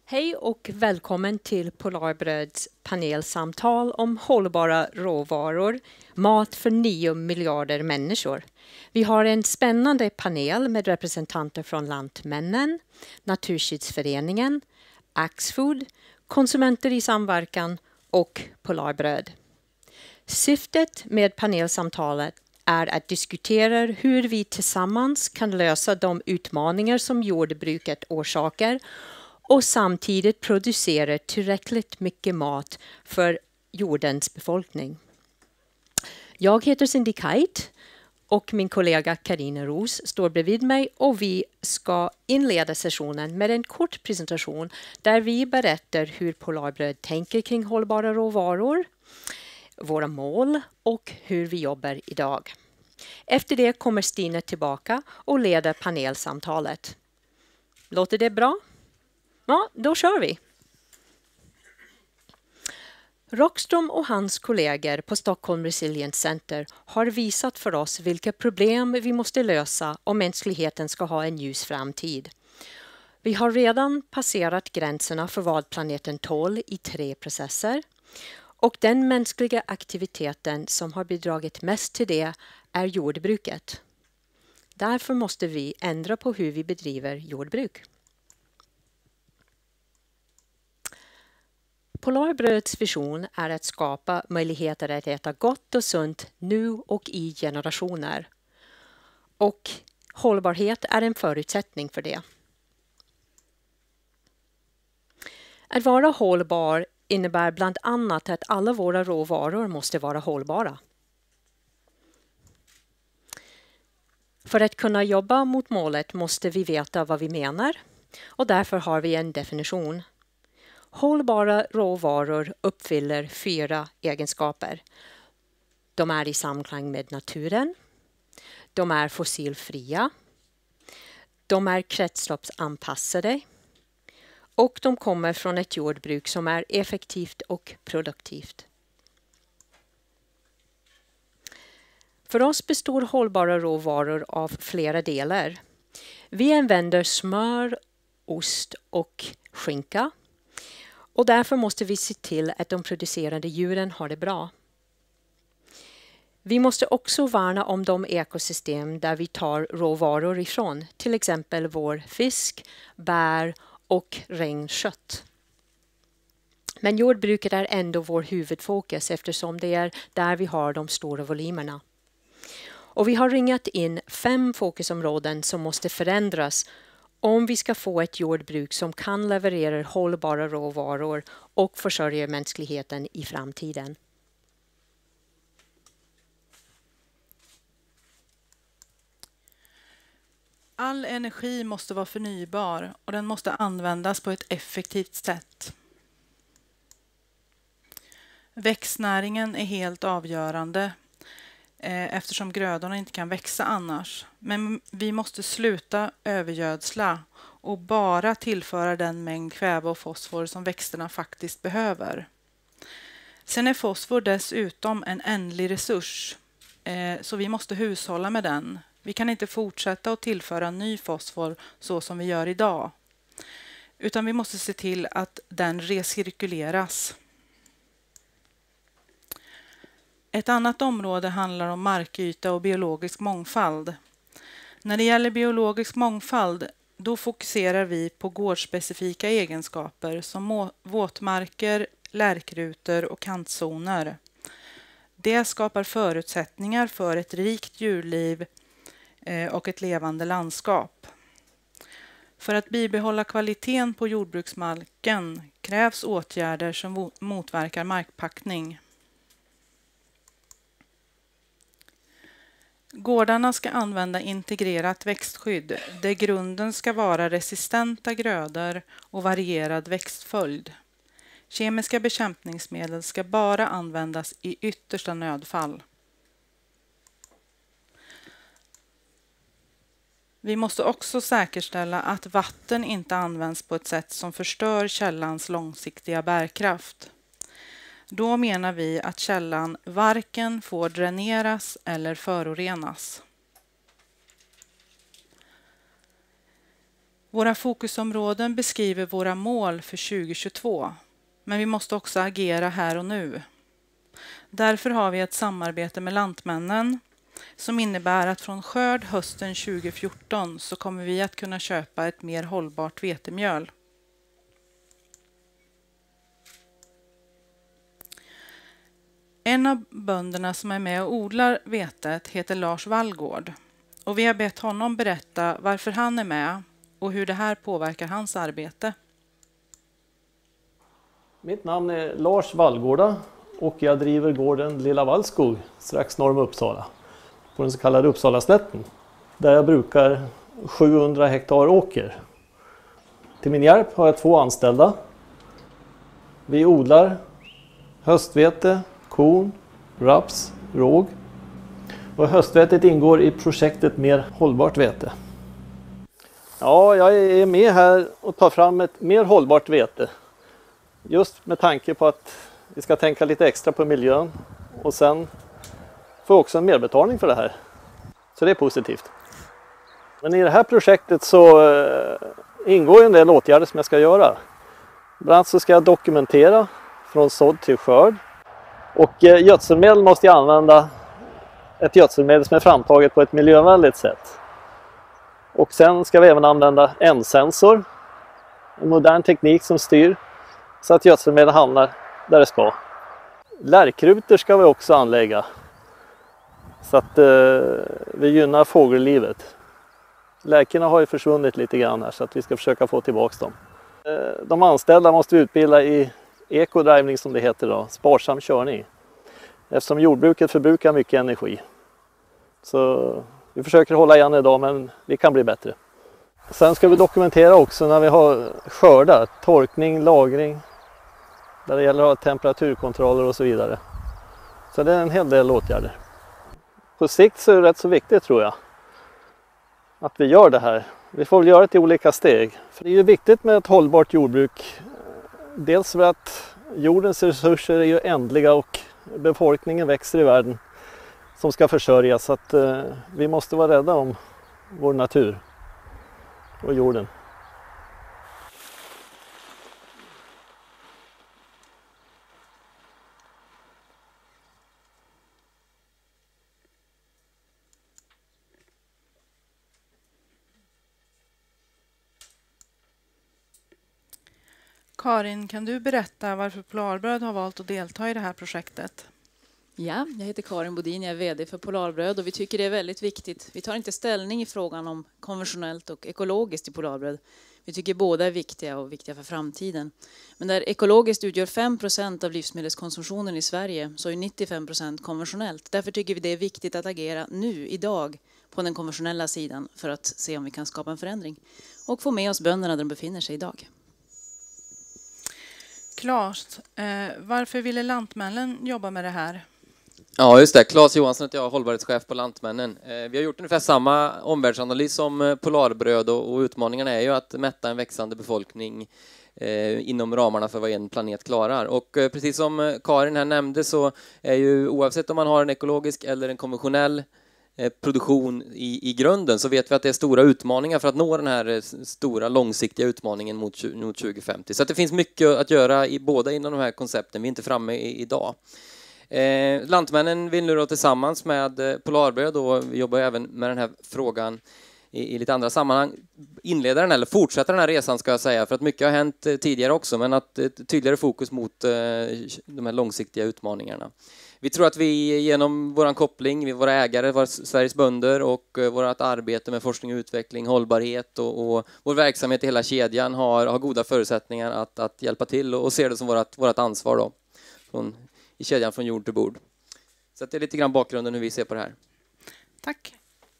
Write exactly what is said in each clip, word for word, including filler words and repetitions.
Hej och välkommen till Polarbröds panelsamtal om hållbara råvaror, mat för nio miljarder människor. Vi har en spännande panel med representanter från Lantmännen, Naturskyddsföreningen, Axfood, Konsumenter i samverkan och Polarbröd. Syftet med panelsamtalet är att diskutera hur vi tillsammans kan lösa de utmaningar som jordbruket orsakar och samtidigt producera tillräckligt mycket mat för jordens befolkning. Jag heter Cindy Kite och min kollega Karina Ros står bredvid mig och vi ska inleda sessionen med en kort presentation där vi berättar hur Polarbröd tänker kring hållbara råvaror, våra mål och hur vi jobbar idag. Efter det kommer Stina tillbaka och leder panelsamtalet. Låter det bra? Ja, då kör vi. Rockström och hans kollegor på Stockholm Resilience Center har visat för oss vilka problem vi måste lösa om mänskligheten ska ha en ljus framtid. Vi har redan passerat gränserna för vad planeten tål i tre processer. Och den mänskliga aktiviteten som har bidragit mest till det är jordbruket. Därför måste vi ändra på hur vi bedriver jordbruk. Polarbröds vision är att skapa möjligheter att äta gott och sunt nu och i generationer. Och hållbarhet är en förutsättning för det. Att vara hållbar innebär bland annat att alla våra råvaror måste vara hållbara. För att kunna jobba mot målet måste vi veta vad vi menar och därför har vi en definition. Hållbara råvaror uppfyller fyra egenskaper. De är i samklang med naturen. De är fossilfria. De är kretsloppsanpassade. Och de kommer från ett jordbruk som är effektivt och produktivt. För oss består hållbara råvaror av flera delar. Vi använder smör, ost och skinka. Och därför måste vi se till att de producerande djuren har det bra. Vi måste också värna om de ekosystem där vi tar råvaror ifrån. Till exempel vår fisk, bär och renkött. Men jordbruket är ändå vår huvudfokus eftersom det är där vi har de stora volymerna. Och vi har ringat in fem fokusområden som måste förändras om vi ska få ett jordbruk som kan leverera hållbara råvaror och försörja mänskligheten i framtiden. All energi måste vara förnybar och den måste användas på ett effektivt sätt. Växtnäringen är helt avgörande eh, eftersom grödorna inte kan växa annars. Men vi måste sluta övergödsla och bara tillföra den mängd kväve och fosfor som växterna faktiskt behöver. Sen är fosfor dessutom en ändlig resurs eh, så vi måste hushålla med den. Vi kan inte fortsätta att tillföra ny fosfor så som vi gör idag. Utan vi måste se till att den recirkuleras. Ett annat område handlar om markyta och biologisk mångfald. När det gäller biologisk mångfald då fokuserar vi på gårdsspecifika egenskaper som våtmarker, lärkrutor och kantzoner. Det skapar förutsättningar för ett rikt djurliv och ett levande landskap. För att bibehålla kvaliteten på jordbruksmarken krävs åtgärder som motverkar markpackning. Gårdarna ska använda integrerat växtskydd där grunden ska vara resistenta grödor och varierad växtföljd. Kemiska bekämpningsmedel ska bara användas i yttersta nödfall. Vi måste också säkerställa att vatten inte används på ett sätt som förstör källans långsiktiga bärkraft. Då menar vi att källan varken får dräneras eller förorenas. Våra fokusområden beskriver våra mål för tjugo tjugotvå, men vi måste också agera här och nu. Därför har vi ett samarbete med Lantmännen som innebär att från skörd hösten tjugo fjorton så kommer vi att kunna köpa ett mer hållbart vetemjöl. En av bönderna som är med och odlar vetet heter Lars Wallgård och vi har bett honom berätta varför han är med och hur det här påverkar hans arbete. Mitt namn är Lars Wallgårda och jag driver gården Lilla Vallskog strax norr om Uppsala på den så kallade Uppsalaslätten där jag brukar sjuhundra hektar åker. Till min hjälp har jag två anställda. Vi odlar höstvete, korn, raps, råg och höstvetet ingår i projektet Mer hållbart vete. Ja, jag är med här och tar fram ett mer hållbart vete. Just med tanke på att vi ska tänka lite extra på miljön och sen får jag också en merbetalning för det här. Så det är positivt. Men i det här projektet så ingår en del åtgärder som jag ska göra. Bland annat så ska jag dokumentera från sådd till skörd. Och gödselmedel måste jag använda ett gödselmedel som är framtaget på ett miljövänligt sätt. Och sen ska vi även använda N-sensor, en modern teknik som styr så att gödselmedel hamnar där det ska. Lärkrutor ska vi också anlägga så att eh, vi gynnar fågellivet. Lärkorna har ju försvunnit lite grann här så att vi ska försöka få tillbaka dem. Eh, de anställda måste vi utbilda i ekodrivning som det heter då, sparsam körning. Eftersom jordbruket förbrukar mycket energi. Så vi försöker hålla igen idag men vi kan bli bättre. Sen ska vi dokumentera också när vi har skördar, torkning, lagring. Där det gäller att ha temperaturkontroller och så vidare. Så det är en hel del åtgärder. På sikt så är det rätt så viktigt tror jag. Att vi gör det här. Vi får väl göra det i olika steg. För det är ju viktigt med ett hållbart jordbruk. Dels för att jordens resurser är ju ändliga och befolkningen växer i världen som ska försörjas. Så att eh, vi måste vara rädda om vår natur och jorden. Karin, kan du berätta varför Polarbröd har valt att delta i det här projektet? Ja, jag heter Karin Bodin, jag är vd för Polarbröd och vi tycker det är väldigt viktigt. Vi tar inte ställning i frågan om konventionellt och ekologiskt i Polarbröd. Vi tycker båda är viktiga och viktiga för framtiden. Men där ekologiskt utgör fem procent av livsmedelskonsumtionen i Sverige så är nittiofem procent konventionellt. Därför tycker vi det är viktigt att agera nu, idag, på den konventionella sidan för att se om vi kan skapa en förändring. Och få med oss bönderna där de befinner sig idag. Claes, eh, varför ville Lantmännen jobba med det här? Ja, just det. Claes Johansson heter jag, hållbarhetschef på Lantmännen. Eh, vi har gjort ungefär samma omvärldsanalys som Polarbröd och, och utmaningarna är ju att mätta en växande befolkning eh, inom ramarna för vad en planet klarar. Och eh, precis som Karin här nämnde så är ju oavsett om man har en ekologisk eller en konventionell produktion i, i grunden så vet vi att det är stora utmaningar för att nå den här stora långsiktiga utmaningen mot, mot tjugo femtio. Så att det finns mycket att göra i båda inom de här koncepten. Vi är inte framme i, idag. Eh, Lantmännen vill nu då tillsammans med Polarbröd och vi jobbar även med den här frågan i, i lite andra sammanhang inleda den eller fortsätta den här resan ska jag säga för att mycket har hänt tidigare också men att ett tydligare fokus mot eh, de här långsiktiga utmaningarna. Vi tror att vi genom vår koppling, vi våra ägare, våra Sveriges bönder och vårt arbete med forskning och utveckling, hållbarhet och, och vår verksamhet i hela kedjan har, har goda förutsättningar att, att hjälpa till och, och ser det som vårt, vårt ansvar då, från, i kedjan från jord till bord. Så att det är lite grann bakgrunden hur vi ser på det här. Tack.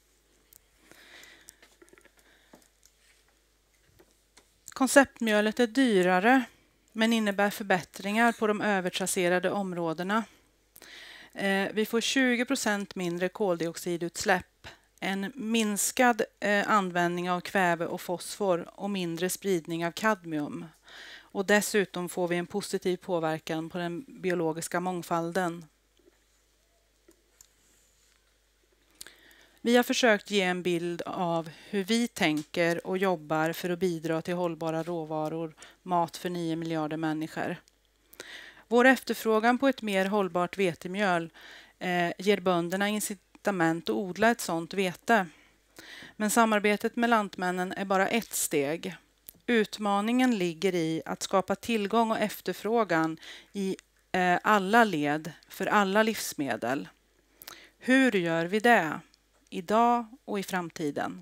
Konceptmjölet är dyrare men innebär förbättringar på de övertrasserade områdena. Vi får tjugo procent mindre koldioxidutsläpp, en minskad användning av kväve och fosfor och mindre spridning av kadmium. Och dessutom får vi en positiv påverkan på den biologiska mångfalden. Vi har försökt ge en bild av hur vi tänker och jobbar för att bidra till hållbara råvaror, mat för nio miljarder människor. Vår efterfrågan på ett mer hållbart vetemjöl eh, ger bönderna incitament att odla ett sådant vete. Men samarbetet med Lantmännen är bara ett steg. Utmaningen ligger i att skapa tillgång och efterfrågan i eh, alla led för alla livsmedel. Hur gör vi det? Idag och i framtiden.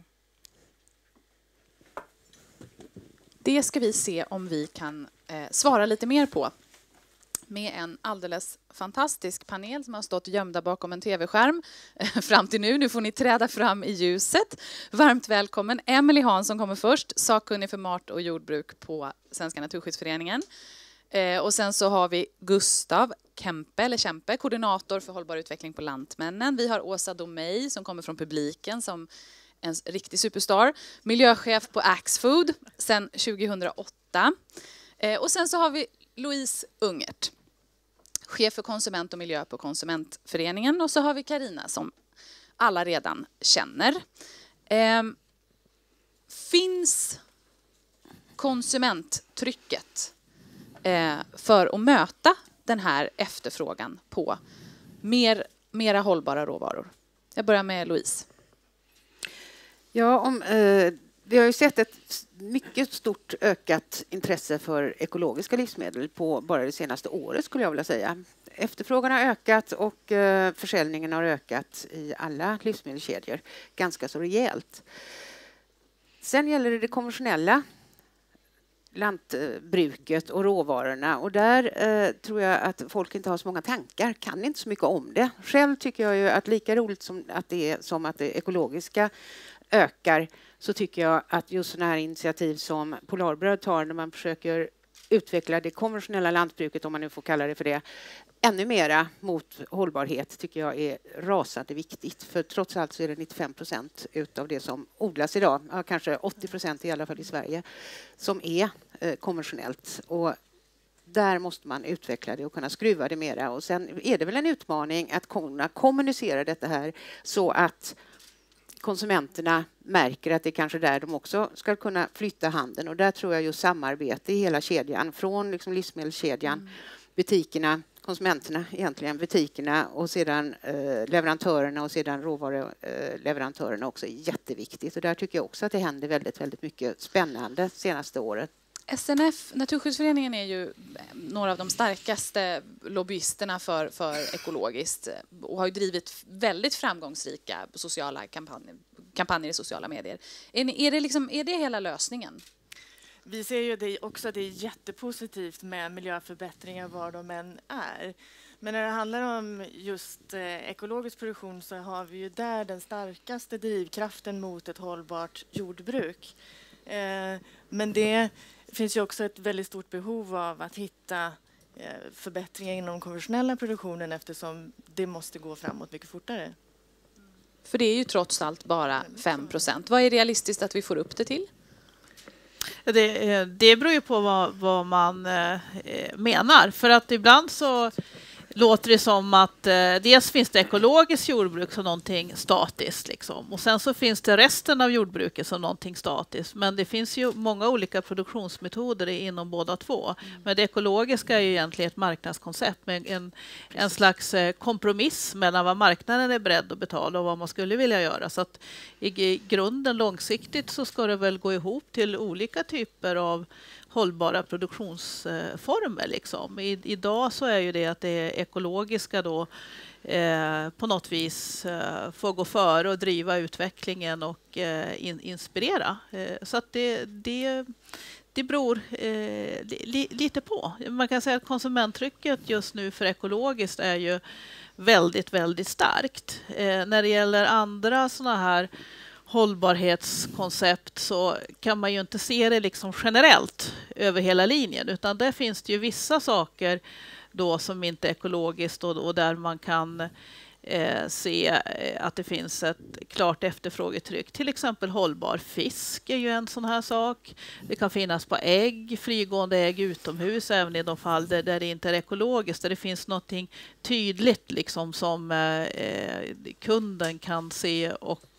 Det ska vi se om vi kan eh, svara lite mer på med en alldeles fantastisk panel som har stått gömda bakom en tv-skärm eh, fram till nu. Nu får ni träda fram i ljuset. Varmt välkommen. Emelie Hansson kommer först, sakkunnig för mat och jordbruk på Svenska Naturskyddsföreningen. Eh, och sen så har vi Gustav Kempe, eller Kempe, koordinator för hållbar utveckling på Lantmännen. Vi har Åsa Domey som kommer från publiken som en riktig superstar. Miljöchef på Axfood sedan tjugohundraåtta. Eh, och sen så har vi Louise Ungert, chef för konsument och miljö på Konsumentföreningen. Och så har vi Carina som alla redan känner. Eh, finns konsumenttrycket eh, för att möta den här efterfrågan på mer, mera hållbara råvaror? Jag börjar med Louise. Ja, om, eh, vi har ju sett ett mycket stort ökat intresse för ekologiska livsmedel på bara det senaste året skulle jag vilja säga. Efterfrågan har ökat och eh, försäljningen har ökat i alla livsmedelskedjor ganska så rejält. Sen gäller det det konventionella lantbruket och råvarorna och där eh, tror jag att folk inte har så många tankar, kan inte så mycket om det. Själv tycker jag ju att lika roligt som att det är som att det ekologiska ökar så tycker jag att just sådana här initiativ som Polarbröd tar när man försöker utveckla det konventionella lantbruket, om man nu får kalla det för det, ännu mera mot hållbarhet tycker jag är rasande viktigt. För trots allt så är det nittiofem procent utav det som odlas idag, ja, kanske åttio procent i alla fall i Sverige, som är eh, konventionellt. Och där måste man utveckla det och kunna skruva det mera. Och sen är det väl en utmaning att kunna kommunicera detta här så att konsumenterna märker att det är kanske där de också ska kunna flytta handeln. Och där tror jag just samarbete i hela kedjan, från liksom livsmedelskedjan, mm. butikerna, konsumenterna egentligen, butikerna och sedan eh, leverantörerna och sedan råvaruleverantörerna också är jätteviktigt. Och där tycker jag också att det händer väldigt, väldigt mycket spännande senaste året. S N F, Naturskyddsföreningen, är ju några av de starkaste lobbyisterna för, för ekologiskt och har ju drivit väldigt framgångsrika sociala kampanjer, kampanjer i sociala medier. Är, är, det liksom, är det hela lösningen? Vi ser ju det också att det är jättepositivt med miljöförbättringar var de än är. Men när det handlar om just eh, ekologisk produktion så har vi ju där den starkaste drivkraften mot ett hållbart jordbruk. Eh, men det finns ju också ett väldigt stort behov av att hitta eh, förbättringar inom konventionella produktionen eftersom det måste gå framåt mycket fortare. För det är ju trots allt bara fem procent. Vad är realistiskt att vi får upp det till? Det, det beror ju på vad, vad man eh, menar. För att ibland så låter det som att eh, dels finns det ekologiskt jordbruk som någonting statiskt. Liksom. Och sen så finns det resten av jordbruket som någonting statiskt. Men det finns ju många olika produktionsmetoder inom båda två. Mm. Men det ekologiska är ju egentligen ett marknadskoncept med en, en slags eh, kompromiss mellan vad marknaden är beredd att betala och vad man skulle vilja göra. Så att i, i grunden långsiktigt så ska det väl gå ihop till olika typer av hållbara produktionsformer. Liksom. I, idag så är ju det att det ekologiska då eh, på något vis eh, får gå före och driva utvecklingen och eh, in, inspirera. Eh, så att det, det, det beror eh, li, lite på. Man kan säga att konsumenttrycket just nu för ekologiskt är ju väldigt, väldigt starkt. Eh, när det gäller andra såna här hållbarhetskoncept så kan man ju inte se det liksom generellt över hela linjen, utan där finns det ju vissa saker då som inte är ekologiskt och, och där man kan eh, se att det finns ett klart efterfrågetryck. Till exempel hållbar fisk är ju en sån här sak. Det kan finnas på ägg, frigående ägg utomhus, även i de fall där, där det inte är ekologiskt, där det finns någonting tydligt liksom som eh, kunden kan se och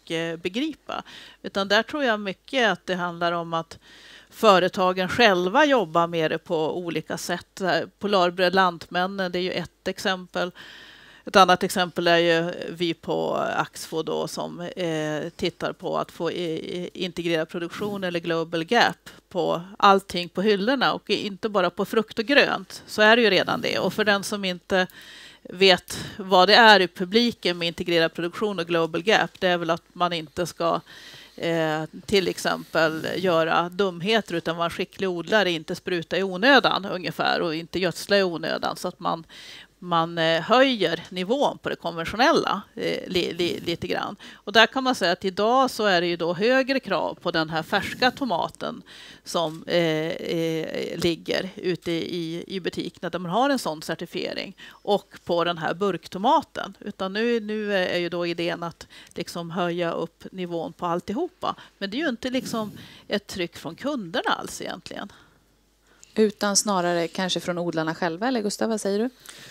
mycket begripa. Utan där tror jag mycket att det handlar om att företagen själva jobbar med det på olika sätt. Polarbröd Lantmännen, det är ju ett exempel. Ett annat exempel är ju vi på Axfo då, som eh, tittar på att få i, integrera produktion eller global gap på allting på hyllorna och inte bara på frukt och grönt. Så är det ju redan det. Och för den som inte vet vad det är i publiken med integrerad produktion och global gap, det är väl att man inte ska eh, till exempel göra dumheter utan vara en skicklig odlare, inte spruta i onödan ungefär och inte gödsla i onödan, så att man man höjer nivån på det konventionella eh, li, li, lite grann. Och där kan man säga att idag så är det ju då högre krav på den här färska tomaten som eh, eh, ligger ute i, i butikerna där man har en sån certifiering, och på den här burktomaten. Utan nu, nu är ju då idén att liksom höja upp nivån på alltihopa. Men det är ju inte liksom ett tryck från kunderna alls egentligen. Utan snarare kanske från odlarna själva, eller Gustav, vad säger du?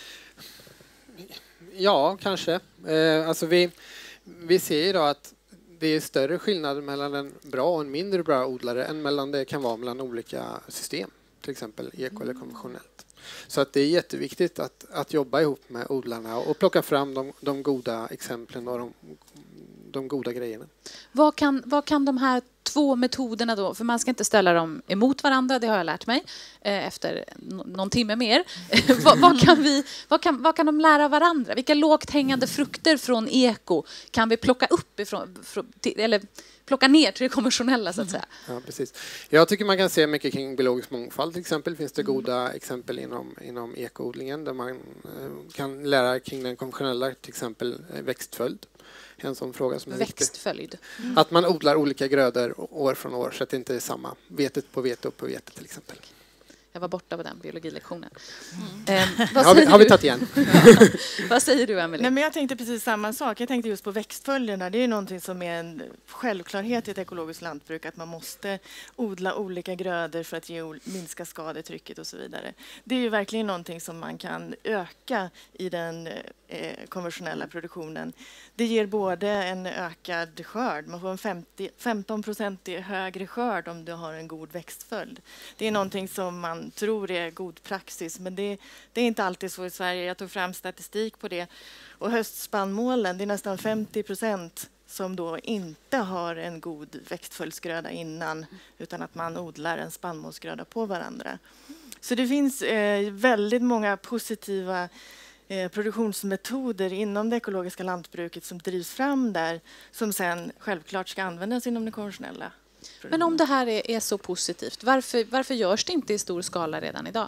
Ja, kanske. Eh, alltså vi, vi ser idag att det är större skillnad mellan en bra och en mindre bra odlare än mellan det kan vara mellan olika system, till exempel eko eller konventionellt. Så att det är jätteviktigt att, att jobba ihop med odlarna och plocka fram de, de goda exemplen och de, de goda grejerna. Vad kan, vad kan de här två metoderna då, för man ska inte ställa dem emot varandra, det har jag lärt mig eh, efter n- någon timme mer. vad, vad, kan vi, vad, kan, vad kan de lära varandra? Vilka lågt hängande frukter från eko kan vi plocka upp ifrån, från, till, eller plocka ner till det konventionella, så att säga? Ja, precis. Jag tycker man kan se mycket kring biologisk mångfald. Till exempel finns det goda exempel inom, inom ekoodlingen där man eh, kan lära kring den konventionella, till exempel eh, växtföljd. En sån fråga som är växtföljd. Mm. Att man odlar olika grödor år från år så att det inte är samma. Vetet på vete och på vete till exempel. Jag var borta på den biologilektionen. Mm. Eh, vad har, vi, har vi tagit igen? Ja. Vad säger du, Emelie? Nej, men jag tänkte precis samma sak. Jag tänkte just på växtföljderna. Det är någonting som är en självklarhet i ett ekologiskt lantbruk, att man måste odla olika grödor för att ge, minska skadetrycket och så vidare. Det är ju verkligen någonting som man kan öka i den eh, konventionella produktionen. Det ger både en ökad skörd. Man får en femtio, femton procent högre skörd om du har en god växtföljd. Det är någonting som man tror är god praxis, men det, det är inte alltid så i Sverige. Jag tog fram statistik på det. Och höstspannmålen, det är nästan femtio procent som då inte har en god växtföljdsgröda innan, utan att man odlar en spannmålsgröda på varandra. Så det finns eh, väldigt många positiva eh, produktionsmetoder inom det ekologiska lantbruket som drivs fram där, som sen självklart ska användas inom det konventionella. Men om det här är, är så positivt, varför, varför görs det inte i stor skala redan idag?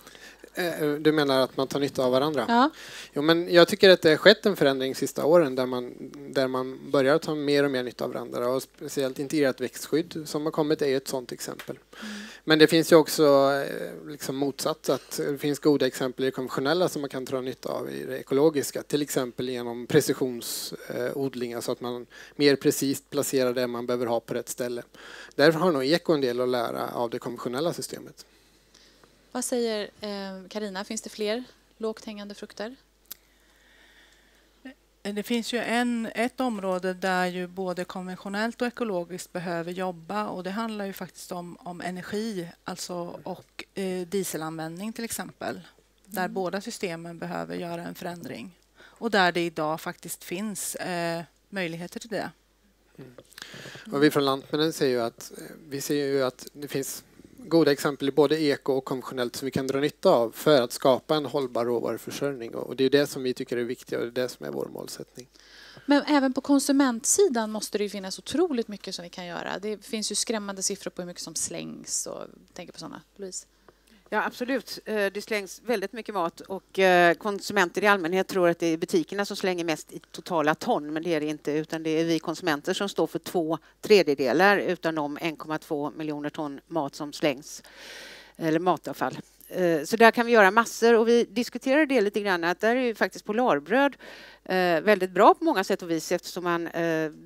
Du menar att man tar nytta av varandra? Ja. Jo, men jag tycker att det har skett en förändring de sista åren där man, där man börjar ta mer och mer nytta av varandra. Och speciellt integrerat växtskydd som har kommit är ett sådant exempel. Mm. Men det finns ju också liksom motsatt, att det finns goda exempel i det konventionella som man kan dra nytta av i det ekologiska. Till exempel genom precisionsodlingar så att man mer precis placerar det man behöver ha på rätt ställe. Därför har nog eko en del att lära av det konventionella systemet. Vad säger Carina? Eh, finns det fler lågt hängande frukter? Det finns ju en, ett område där ju både konventionellt och ekologiskt behöver jobba, och det handlar ju faktiskt om, om energi, alltså och eh, dieselanvändning till exempel. Där mm. båda systemen behöver göra en förändring. Och där det idag faktiskt finns eh, möjligheter till det. Mm. Och vi från Lantmännen ser ju att vi ser ju att det finns goda exempel i både eko och konventionellt som vi kan dra nytta av för att skapa en hållbar råvaruförsörjning. Och det är det som vi tycker är viktigt och det är det som är vår målsättning. Men även på konsumentsidan måste det ju finnas otroligt mycket som vi kan göra. Det finns ju skrämmande siffror på hur mycket som slängs, och tänker på sådana. Louise? Ja, absolut. Det slängs väldigt mycket mat, och konsumenter i allmänhet tror att det är butikerna som slänger mest i totala ton, men det är det inte, utan det är vi konsumenter som står för två tredjedelar utan de en komma två miljoner ton mat som slängs, eller matavfall. Så där kan vi göra massor, och vi diskuterar det lite grann, att där är ju faktiskt Polarbröd väldigt bra på många sätt och vis, eftersom man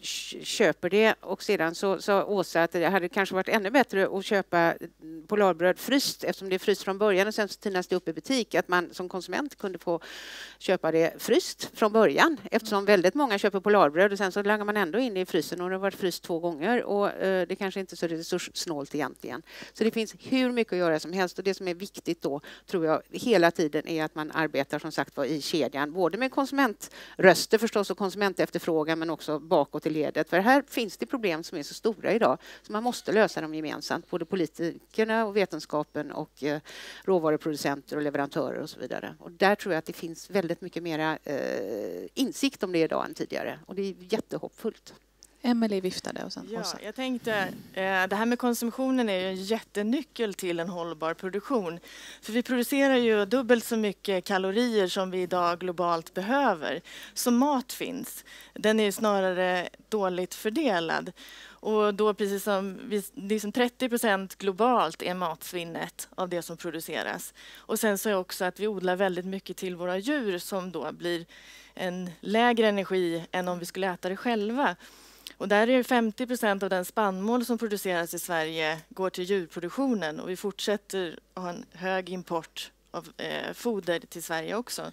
köper det och sedan så sa Åsa att det hade kanske varit ännu bättre att köpa Polarbröd fryst eftersom det är fryst från början och sen så tinas det upp i butik, att man som konsument kunde få köpa det fryst från början eftersom väldigt många köper Polarbröd och sen så langar man ändå in i frysen och det har varit fryst två gånger och eh, det kanske inte är så resurssnålt egentligen. Så det finns hur mycket att göra som helst och det som är viktigt då tror jag hela tiden är att man arbetar som sagt var i kedjan, både med konsumentröster förstås och konsumentefterfrågan men också bakåt i ledet. För här finns det problem som är så stora idag så man måste lösa dem gemensamt, både politikerna och vetenskapen och eh, råvaruproducenter och leverantörer och så vidare. Och där tror jag att det finns väldigt mycket mera eh, insikt om det idag än tidigare och det är jättehoppfullt. Emelie viftade och sen ja, Åsa. Jag tänkte, eh, det här med konsumtionen är ju en jättenyckel till en hållbar produktion. För vi producerar ju dubbelt så mycket kalorier som vi idag globalt behöver. Så mat finns. Den är ju snarare dåligt fördelad. Och då precis som, liksom trettio procent globalt är matsvinnet av det som produceras. Och sen så är också att vi odlar väldigt mycket till våra djur som då blir en lägre energi än om vi skulle äta det själva. Och där är femtio procent av den spannmål som produceras i Sverige går till djurproduktionen och vi fortsätter att ha en hög import av eh, foder till Sverige också.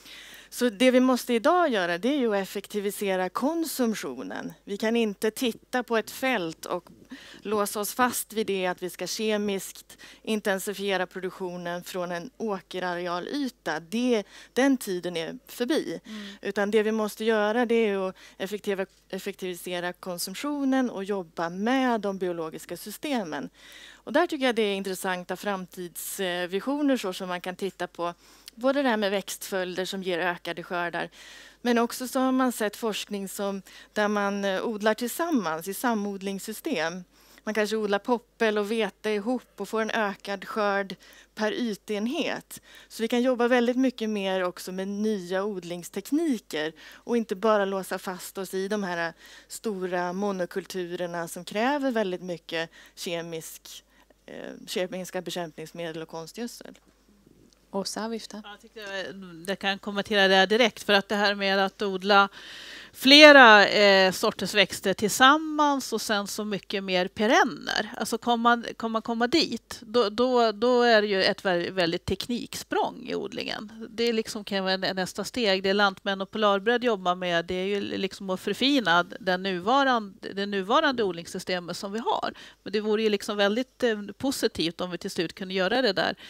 Så det vi måste idag göra det är ju att effektivisera konsumtionen. Vi kan inte titta på ett fält och låsa oss fast vid det att vi ska kemiskt intensifiera produktionen från en åkerarealyta. Det, den tiden är förbi. Mm. Utan det vi måste göra det är att effektiv, effektivisera konsumtionen och jobba med de biologiska systemen. Och där tycker jag det är intressanta framtidsvisioner så som man kan titta på både det här med växtföljder som ger ökade skördar. Men också så har man sett forskning som, där man odlar tillsammans i samodlingssystem. Man kanske odlar poppel och vete ihop och får en ökad skörd per ytenhet. Så vi kan jobba väldigt mycket mer också med nya odlingstekniker och inte bara låsa fast oss i de här stora monokulturerna som kräver väldigt mycket kemisk, eh, kemiska bekämpningsmedel och konstgödsel. Åsa, vifta. Jag tyckte jag kan kommentera det direkt för att det här med att odla flera eh, sorters växter tillsammans och sen så mycket mer perenner. Alltså kommer man, kommer man komma dit, då, då, då är det ju ett väldigt, väldigt tekniksprång i odlingen. Det är liksom kan vara nästa steg. Det Lantmän och Polarbröd jobbar med, det är ju liksom att förfina den nuvarande, det nuvarande odlingssystemet som vi har. Men det vore ju liksom väldigt eh, positivt om vi till slut kunde göra det där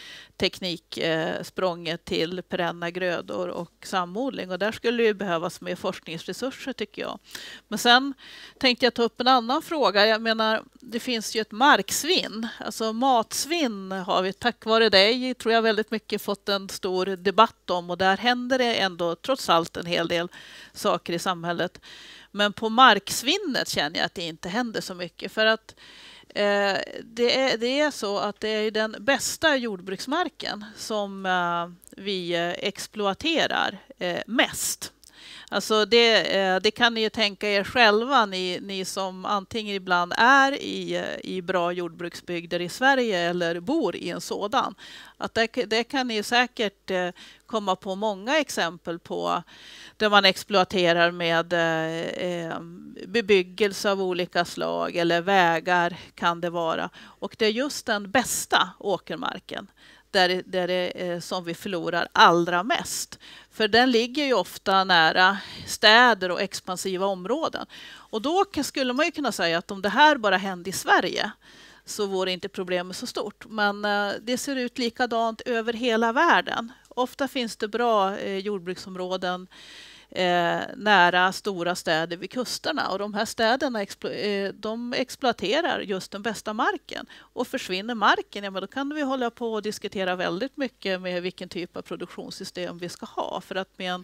tekniksprånget till perenna grödor och samodling. Och där skulle det behövas mer forskningsresurser tycker jag. Men sen tänkte jag ta upp en annan fråga. Jag menar, det finns ju ett marksvinn. Alltså matsvinn har vi tack vare dig tror jag väldigt mycket fått en stor debatt om. Och där händer det ändå trots allt en hel del saker i samhället. Men på marksvinnet känner jag att det inte händer så mycket. För att Eh, det, är, det är så att det är den bästa jordbruksmarken som eh, vi eh, exploaterar eh, mest. Alltså det, eh, det kan ni ju tänka er själva, ni, ni som antingen ibland är i, i bra jordbruksbygder i Sverige eller bor i en sådan. Att det, det kan ni säkert eh, komma på många exempel på där man exploaterar med eh, bebyggelse av olika slag eller vägar kan det vara. Och det är just den bästa åkermarken där, där det är som vi förlorar allra mest. För den ligger ju ofta nära städer och expansiva områden. Och då skulle man ju kunna säga att om det här bara hände i Sverige så vore inte problemet så stort. Men eh, det ser ut likadant över hela världen. Ofta finns det bra eh, jordbruksområden eh, nära stora städer vid kusterna. Och de här städerna explo- eh, de exploaterar just den bästa marken. Och försvinner marken, ja, men då kan vi hålla på och diskutera väldigt mycket med vilken typ av produktionssystem vi ska ha. För att med en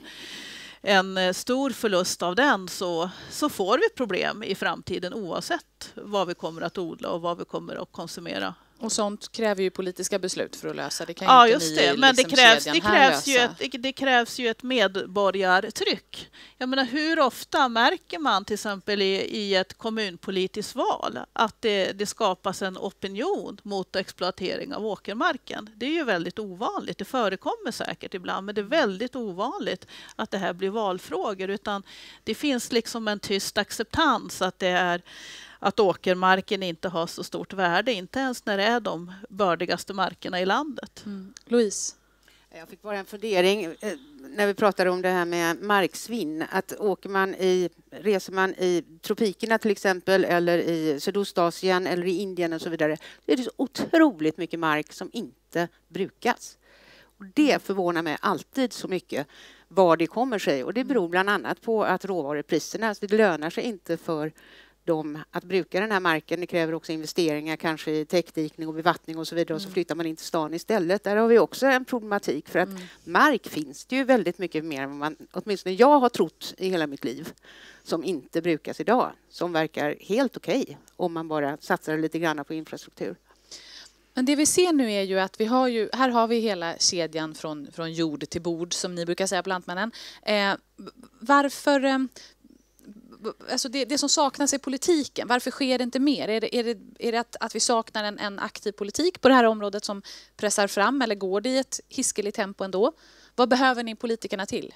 en stor förlust av den så, så får vi problem i framtiden oavsett vad vi kommer att odla och vad vi kommer att konsumera Och sånt kräver ju politiska beslut för att lösa. Det kan ja, ju just inte det. ni, Men liksom, det krävs, det, krävs ju ett, det krävs ju ett medborgartryck. Jag menar, hur ofta märker man till exempel i, i ett kommunpolitiskt val att det, det skapas en opinion mot exploatering av åkermarken? Det är ju väldigt ovanligt. Det förekommer säkert ibland, men det är väldigt ovanligt att det här blir valfrågor. Utan det finns liksom en tyst acceptans att det är att åkermarken inte har så stort värde, inte ens när det är de bördigaste markerna i landet. Mm. Louise? Jag fick bara en fundering när vi pratade om det här med marksvinn. Att åker man i, reser man i tropikerna till exempel, eller i Sydostasien eller i Indien och så vidare, det är det så otroligt mycket mark som inte brukas. Och det förvånar mig alltid så mycket var det kommer sig. Och det beror bland annat på att råvarupriserna, alltså det lönar sig inte för dem att bruka den här marken. Det kräver också investeringar, kanske i täckdikning och bevattning och så vidare. Och så flyttar man in till stan istället. Där har vi också en problematik. För att mm. mark finns det ju väldigt mycket mer än vad man, åtminstone jag har trott i hela mitt liv, som inte brukas idag. Som verkar helt okej okay, om man bara satsar lite grann på infrastruktur. Men det vi ser nu är ju att vi har ju, här har vi hela kedjan från, från jord till bord, som ni brukar säga på Lantmännen. Eh, varför... Eh, Alltså det, det som saknas i politiken, varför sker det inte mer? Är det, är det, är det att, att vi saknar en, en aktiv politik på det här området som pressar fram, eller går det i ett hiskeligt tempo ändå? Vad behöver ni politikerna till?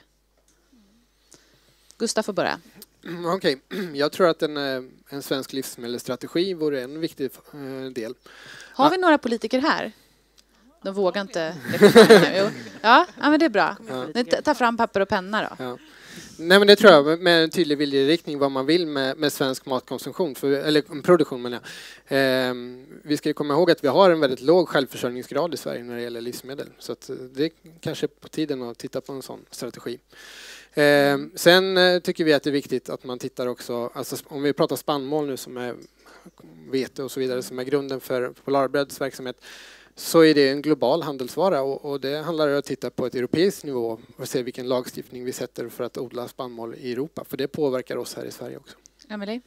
Gustav får börja. Mm, Okej, okay. Jag tror att en, en svensk livsmedelsstrategi vore en viktig del. Har vi några politiker här? De vågar inte. Ja, ja, men det är bra. Ja. Ta fram papper och penna då. Ja. Nej, men det tror jag, med en tydlig viljeriktning vad man vill med, med svensk matkonsumtion, för, eller produktion menar jag. Eh, vi ska ju komma ihåg att vi har en väldigt låg självförsörjningsgrad i Sverige när det gäller livsmedel. Så att det är kanske på tiden att titta på en sån strategi. Eh, sen eh, tycker vi att det är viktigt att man tittar också, alltså om vi pratar spannmål nu som är vete och så vidare som är grunden för Polarbröds verksamhet, så är det en global handelsvara och, och det handlar om att titta på ett europeiskt nivå och se vilken lagstiftning vi sätter för att odla spannmål i Europa. För det påverkar oss här i Sverige också. Emelie?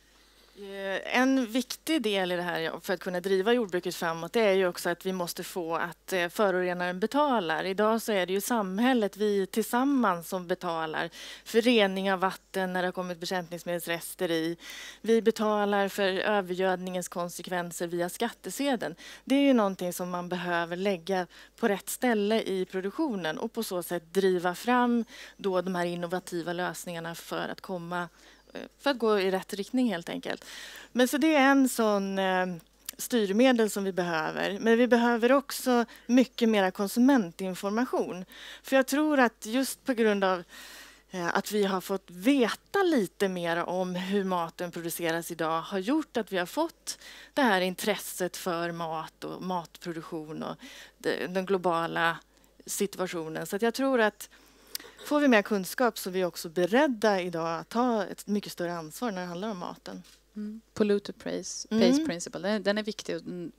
En viktig del i det här för att kunna driva jordbruket framåt, det är ju också att vi måste få att förorenaren betalar. Idag så är det ju samhället, vi tillsammans, som betalar för rening av vatten när det har kommit bekämpningsmedelsrester i. Vi betalar för övergödningens konsekvenser via skattesedeln. Det är ju någonting som man behöver lägga på rätt ställe i produktionen och på så sätt driva fram då de här innovativa lösningarna för att komma för att gå i rätt riktning helt enkelt. Men så det är en sån eh, styrmedel som vi behöver. Men vi behöver också mycket mer konsumentinformation. För jag tror att just på grund av eh, att vi har fått veta lite mer om hur maten produceras idag har gjort att vi har fått det här intresset för mat och matproduktion och det, den globala situationen. Så att jag tror att får vi mer kunskap så är vi också beredda idag att ta ett mycket större ansvar när det handlar om maten. Mm. Polluter pays, pays Mm. principle, den, den är viktig.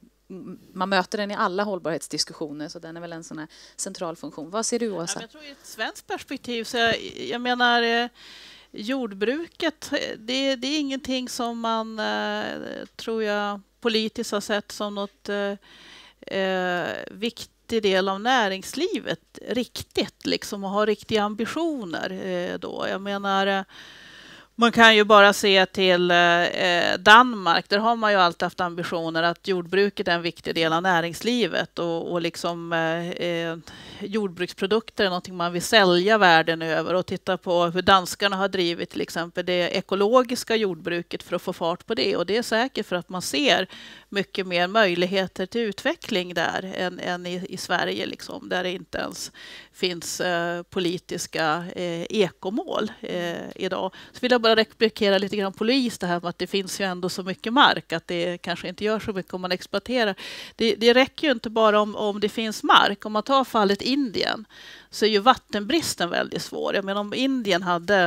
Man möter den i alla hållbarhetsdiskussioner, så den är väl en sån här central funktion. Vad ser du, Åsa? Ja, jag tror i ett svenskt perspektiv, så jag, jag menar eh, jordbruket, det, det är ingenting som man eh, tror jag politiskt har sett som något eh, eh, viktigt del av näringslivet riktigt, liksom, och har riktiga ambitioner eh, då. Jag menar, eh, man kan ju bara se till eh, Danmark. Där har man ju alltid haft ambitioner att jordbruket är en viktig del av näringslivet och, och liksom eh, jordbruksprodukter är någonting man vill sälja världen över, och titta på hur danskarna har drivit till exempel det ekologiska jordbruket för att få fart på det, och det är säkert för att man ser mycket mer möjligheter till utveckling där än, än i, i Sverige, liksom, där det inte ens finns eh, politiska eh, ekomål eh, idag. Så vill jag bara replikera lite grann på Louise, det här med att det finns ju ändå så mycket mark att det kanske inte gör så mycket om man exploaterar. Det, det räcker ju inte bara om, om det finns mark. Om man tar fallet Indien så är ju vattenbristen väldigt svår. Jag menar, om Indien hade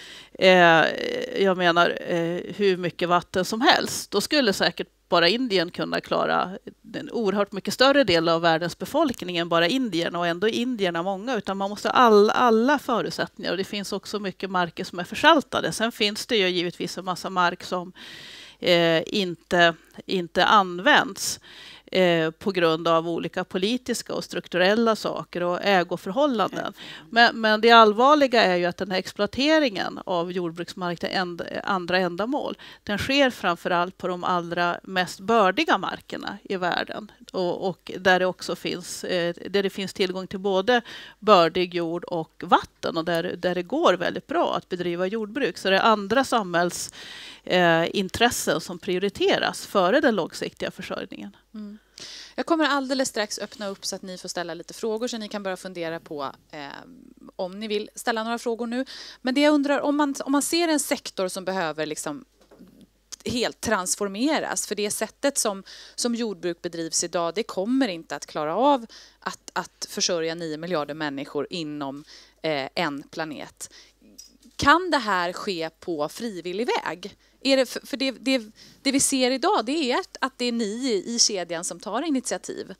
eh, jag menar eh, hur mycket vatten som helst, då skulle säkert bara Indien kunna klara en oerhört mycket större del av världens befolkning än bara Indien, och ändå är indierna många, utan man måste ha all, alla förutsättningar, och det finns också mycket marker som är försaltade. Sen finns det ju givetvis en massa mark som eh, inte, inte används. eh, på grund av olika politiska och strukturella saker och ägoförhållanden. Men, men det allvarliga är ju att den här exploateringen av jordbruksmark till änd, andra ändamål, den sker framförallt på de allra mest bördiga markerna i världen. Och, och där det också finns, eh, där det finns tillgång till både bördig jord och vatten och där, där det går väldigt bra att bedriva jordbruk. Så det är andra samhällsintressen eh, som prioriteras före den långsiktiga försörjningen. Mm. Jag kommer alldeles strax öppna upp så att ni får ställa lite frågor så ni kan börja fundera på eh, om ni vill ställa några frågor nu. Men det jag undrar, om man, om man ser en sektor som behöver liksom helt transformeras, för det sättet som, som jordbruk bedrivs idag, det kommer inte att klara av att, att försörja nio miljarder människor inom eh, en planet. Kan det här ske på frivillig väg? Är det, för det, det, det vi ser idag, det är att det är ni i kedjan som tar initiativ.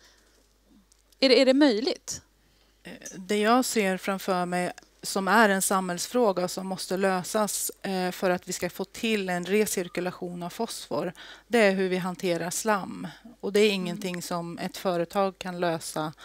Är det, är det möjligt? Det jag ser framför mig som är en samhällsfråga som måste lösas för att vi ska få till en recirkulation av fosfor, det är hur vi hanterar slam. Och det är ingenting som ett företag kan lösa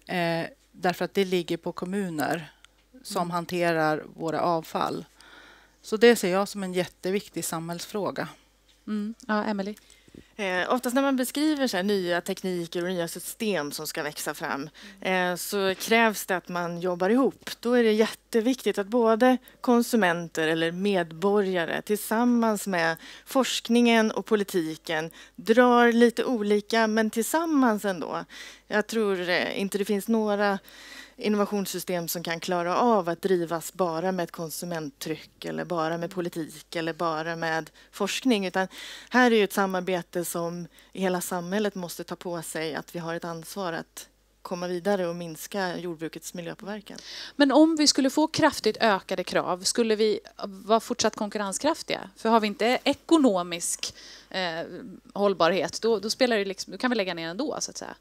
därför att det ligger på kommuner som mm. hanterar våra avfall. Så det ser jag som en jätteviktig samhällsfråga. Mm. Ja, Emily. Eh, oftast när man beskriver så här, nya tekniker och nya system som ska växa fram eh, så krävs det att man jobbar ihop. Då är det jätteviktigt att både konsumenter eller medborgare tillsammans med forskningen och politiken drar lite olika men tillsammans ändå. Jag tror eh, inte det finns några innovationssystem som kan klara av att drivas bara med ett konsumenttryck eller bara med politik eller bara med forskning. Utan här är ju ett samarbete som hela samhället måste ta på sig, att vi har ett ansvar att komma vidare och minska jordbrukets miljöpåverkan. Men om vi skulle få kraftigt ökade krav, skulle vi vara fortsatt konkurrenskraftiga? För har vi inte ekonomisk eh, hållbarhet, då, då, spelar det liksom, då kan vi lägga ner ändå, så att säga.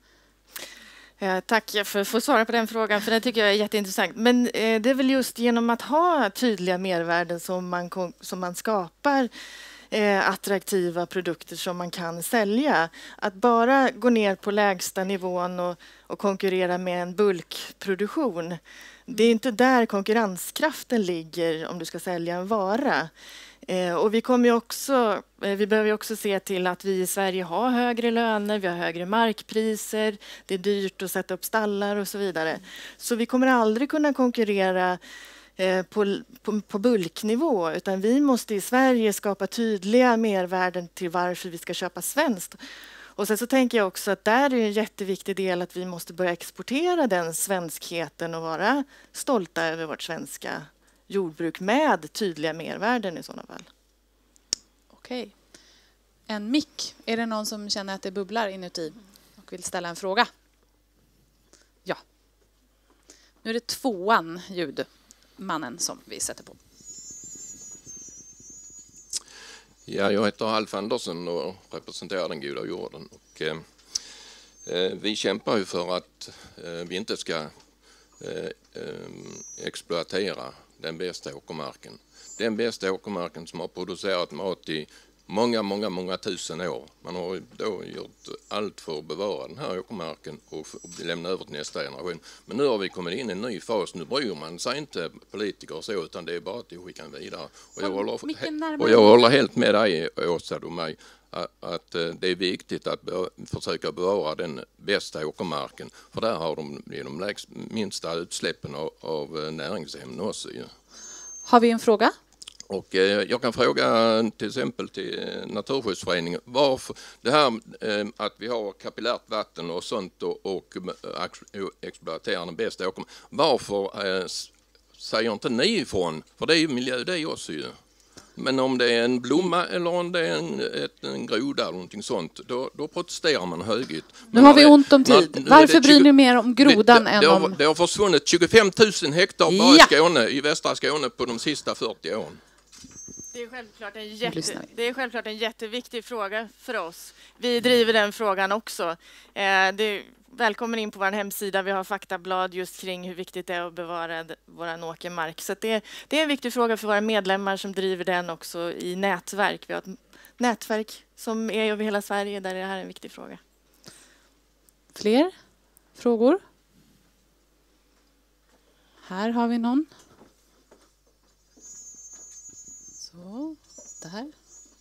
Eh, tack för att få svara på den frågan, för det tycker jag är jätteintressant. Men eh, det är väl just genom att ha tydliga mervärden som man, som man skapar eh, attraktiva produkter som man kan sälja. Att bara gå ner på lägsta nivån och, och konkurrera med en bulkproduktion, det är inte där konkurrenskraften ligger om du ska sälja en vara. Eh, och vi kommer ju också, eh, vi behöver ju också se till att vi i Sverige har högre löner, vi har högre markpriser, det är dyrt att sätta upp stallar och så vidare. Så vi kommer aldrig kunna konkurrera eh, på, på, på bulknivå, utan vi måste i Sverige skapa tydliga mervärden till varför vi ska köpa svenskt. Och sen så tänker jag också att där är en jätteviktig del att vi måste börja exportera den svenskheten och vara stolta över vårt svenska jordbruk med tydliga mervärden i sådana fall. Okej. En mick. Är det någon som känner att det bubblar inuti och vill ställa en fråga? Ja. Nu är det tvåan, ljudmannen, som vi sätter på. Ja, jag heter Alf Andersson och representerar den goda jorden. Och, eh, vi kämpar ju för att eh, vi inte ska eh, eh, exploatera den bästa åkermarken. Den bästa åkermarken som har producerat mat i många, många, många tusen år. Man har då gjort allt för att bevara den här åkermarken och, och lämna över till nästa generation. Men nu har vi kommit in i en ny fas. Nu bryr man sig inte politiker och så, utan det är bara att skicka vidare. Och jag, håller, och jag håller helt med dig, Åsa och mig, att, att det är viktigt att be, försöka bevara den bästa åkermarken. För där har de de lägst, minsta utsläppen av, av näringsämnen också. Ja. Har vi en fråga? Och eh, jag kan fråga till exempel till Naturskyddsföreningen varför det här eh, att vi har kapillärt vatten och sånt och, och eh, exploaterar den bästa åkermarken. Varför eh, säger inte ni ifrån? För det är ju miljö det är också ju. Men om det är en blomma eller om det är en, ett, en groda eller någonting sånt, då, då protesterar man högljutt. Nu har vi ont om tid. När, Varför bryr ni mer om grodan det, än det har, om... Det har försvunnit tjugofem tusen hektar bara ja. i Skåne, i västra Skåne på de sista fyrtio åren. Det är, självklart en jätte, det är självklart en jätteviktig fråga för oss. Vi driver den frågan också. Eh, det, välkommen in på vår hemsida. Vi har faktablad just kring hur viktigt det är att bevara vår åkermark. Så det, det är en viktig fråga för våra medlemmar som driver den också i nätverk. Vi har ett nätverk som är över hela Sverige där det här är en viktig fråga. Fler frågor? Här har vi någon. Så, där.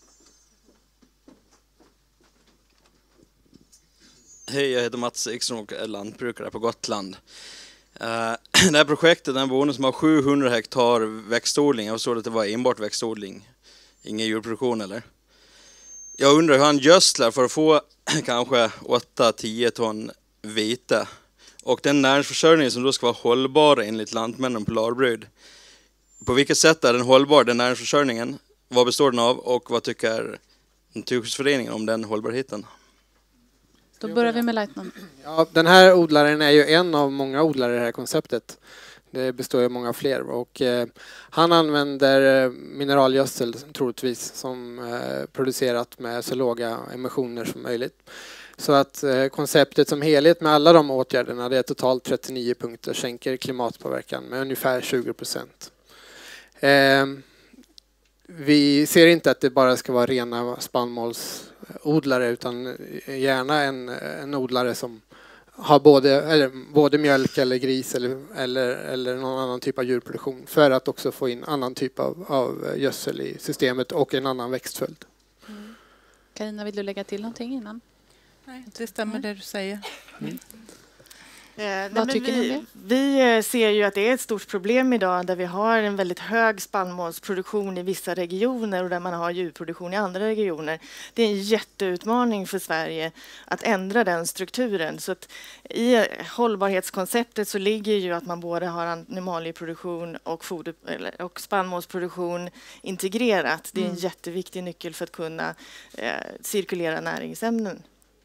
Hej, jag heter Mats Ekström och är lantbrukare på Gotland. Uh, det här projektet är en bonde som har sjuhundra hektar växtodling. Jag förstår att det var enbart växtodling, ingen djurproduktion eller? Jag undrar hur han gödslar för att få kanske åtta till tio ton vete. Och den näringsförsörjning som då ska vara hållbar enligt Lantmännen Polarbröd. På vilket sätt är den hållbar, den näringsförsörjningen? Vad består den av och vad tycker Naturskyddsföreningen om den hållbarheten? Då börjar vi med Leitman. Ja, den här odlaren är ju en av många odlare i det här konceptet. Det består av många fler. Och, eh, han använder mineralgödsel troligtvis som eh, producerat med så låga emissioner som möjligt. Så att eh, konceptet som helhet med alla de åtgärderna, det är totalt trettionio punkter, sänker klimatpåverkan med ungefär tjugo procent. Eh, vi ser inte att det bara ska vara rena spannmålsodlare utan gärna en, en odlare som har både, eller, både mjölk eller gris eller, eller, eller någon annan typ av djurproduktion för att också få in annan typ av, av gödsel i systemet och en annan växtföljd. Mm. Carina, vill du lägga till någonting innan? Nej, det stämmer det du säger. Mm. Eh, Vad nej, tycker vi, ni om det? Vi ser ju att det är ett stort problem idag där vi har en väldigt hög spannmålsproduktion i vissa regioner och där man har djurproduktion i andra regioner. Det är en jätteutmaning för Sverige att ändra den strukturen. Så att i hållbarhetskonceptet så ligger ju att man både har animalieproduktion och, foder, och spannmålsproduktion integrerat. Det är en Mm. jätteviktig nyckel för att kunna eh, cirkulera näringsämnen.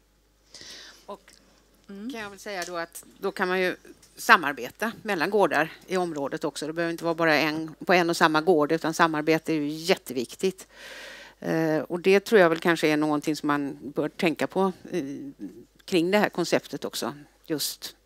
Mm. Kan jag väl säga då att då kan man ju samarbeta mellan gårdar i området också. Det behöver inte vara bara en på en och samma gård utan samarbete är ju jätteviktigt. Eh, och det tror jag väl kanske är någonting som man bör tänka på eh, kring det här konceptet också. Just.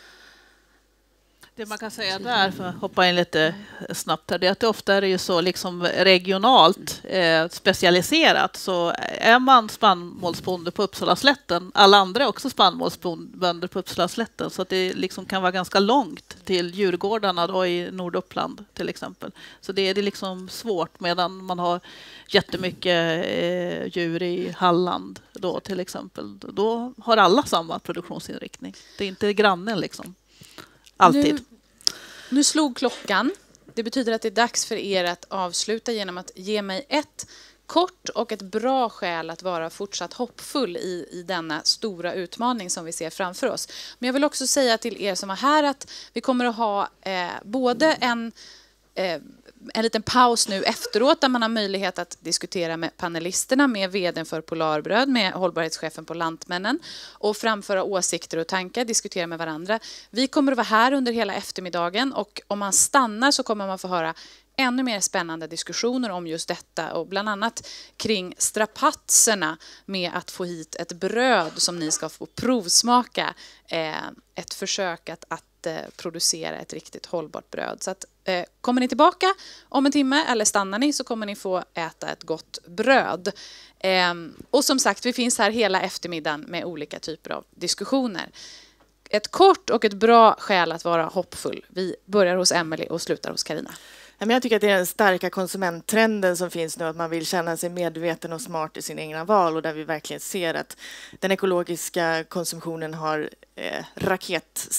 Det man kan säga där, för att hoppa in lite snabbt här, det är att det ofta är det ju så liksom regionalt eh, specialiserat. Så är man spannmålsbonde på Uppsalaslätten, alla andra är också spannmålsbönder på Uppsalaslätten, så att det liksom kan vara ganska långt till djurgårdarna då i Norduppland till exempel. Så det är det liksom svårt, medan man har jättemycket eh, djur i Halland då till exempel. Då har alla samma produktionsinriktning. Det är inte grannen liksom. Alltid. Nu, nu slog klockan. Det betyder att det är dags för er att avsluta genom att ge mig ett kort och ett bra skäl att vara fortsatt hoppfull i, i denna stora utmaning som vi ser framför oss. Men jag vill också säga till er som är här att vi kommer att ha eh, både en eh, en liten paus nu efteråt där man har möjlighet att diskutera med panelisterna, med vdn för Polarbröd, med hållbarhetschefen på Lantmännen och framföra åsikter och tankar, diskutera med varandra. Vi kommer att vara här under hela eftermiddagen och om man stannar så kommer man få höra ännu mer spännande diskussioner om just detta och bland annat kring strapatserna med att få hit ett bröd som ni ska få provsmaka. Eh, ett försök att, att eh, producera ett riktigt hållbart bröd. Så att, eh, kommer ni tillbaka om en timme eller stannar ni så kommer ni få äta ett gott bröd. Eh, och som sagt, vi finns här hela eftermiddagen med olika typer av diskussioner. Ett kort och ett bra skäl att vara hoppfull. Vi börjar hos Emelie och slutar hos Carina. Jag tycker att det är den starka konsumenttrenden som finns nu, att man vill känna sig medveten och smart i sina egna val och där vi verkligen ser att den ekologiska konsumtionen har eh, raket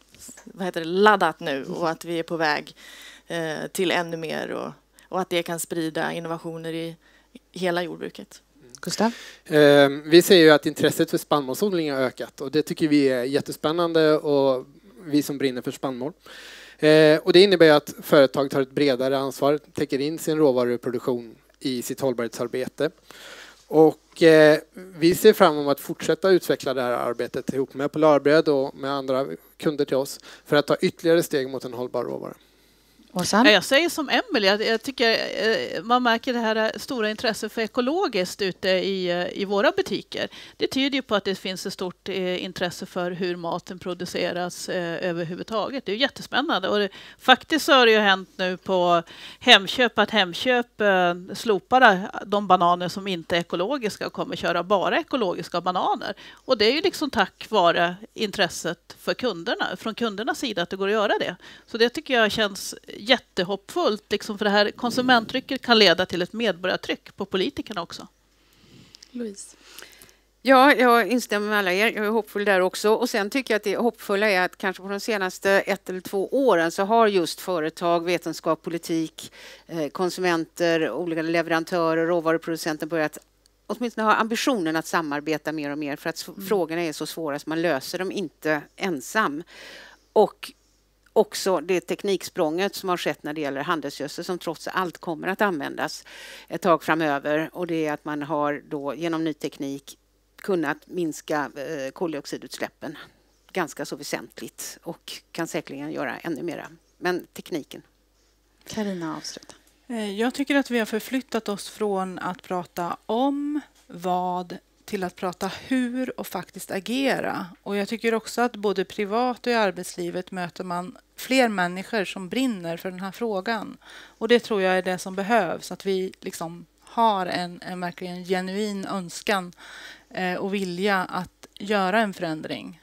vad heter det, laddat nu och att vi är på väg eh, till ännu mer och, och att det kan sprida innovationer i hela jordbruket. Gustav? Eh, vi ser ju att intresset för spannmålsodling har ökat och det tycker vi är jättespännande och vi som brinner för spannmål. Eh, och det innebär att företag tar ett bredare ansvar, täcker in sin råvaruproduktion i sitt hållbarhetsarbete. Och eh, vi ser fram emot att fortsätta utveckla det här arbetet ihop med Polarbröd och med andra kunder till oss för att ta ytterligare steg mot en hållbar råvara. Och sen? Jag säger som Emelie, jag tycker man märker det här stora intresset för ekologiskt ute i, i våra butiker. Det tyder ju på att det finns ett stort intresse för hur maten produceras eh, överhuvudtaget. Det är ju jättespännande. Och det, faktiskt så har det ju hänt nu på Hemköp att Hemköp eh, slopar de bananer som inte är ekologiska och kommer köra bara ekologiska bananer. Och det är ju liksom tack vare intresset för kunderna, från kundernas sida att det går att göra det. Så det tycker jag känns jättehoppfullt, liksom, för det här konsumenttrycket kan leda till ett medborgartryck på politikerna också. Louise? Ja, jag instämmer med alla er. Jag är hoppfull där också. Och sen tycker jag att det hoppfulla är att kanske på de senaste ett eller två åren så har just företag, vetenskap, politik, konsumenter, olika leverantörer, råvaruproducenter börjat åtminstone ha ambitionen att samarbeta mer och mer, för att mm. frågorna är så svåra så man löser dem inte ensam. Och också det tekniksprånget som har skett när det gäller handelsgödsel som trots allt kommer att användas ett tag framöver, och det är att man har då genom ny teknik kunnat minska eh, koldioxidutsläppen ganska så väsentligt och kan säkerligen göra ännu mera. Men tekniken. Carina, avsluta. Jag tycker att vi har förflyttat oss från att prata om vad till att prata hur och faktiskt agera. Och jag tycker också att både privat och i arbetslivet möter man fler människor som brinner för den här frågan. Och det tror jag är det som behövs, att vi liksom har en, en verkligen genuin önskan eh, och vilja att göra en förändring.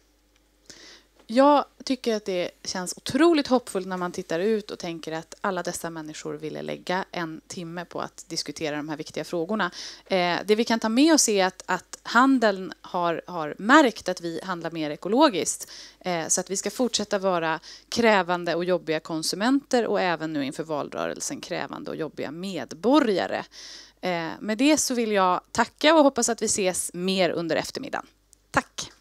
Jag tycker att det känns otroligt hoppfullt när man tittar ut och tänker att alla dessa människor ville lägga en timme på att diskutera de här viktiga frågorna. Eh, det vi kan ta med oss är att, att handeln har, har märkt att vi handlar mer ekologiskt. Eh, så att vi ska fortsätta vara krävande och jobbiga konsumenter och även nu inför valrörelsen krävande och jobbiga medborgare. Eh, med det så vill jag tacka och hoppas att vi ses mer under eftermiddagen. Tack!